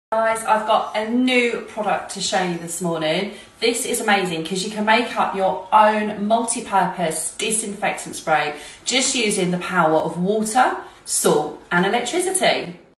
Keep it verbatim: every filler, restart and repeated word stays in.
Guys, I've got a new product to show you this morning. This is amazing because you can make up your own multi-purpose disinfectant spray just using the power of water, salt and electricity.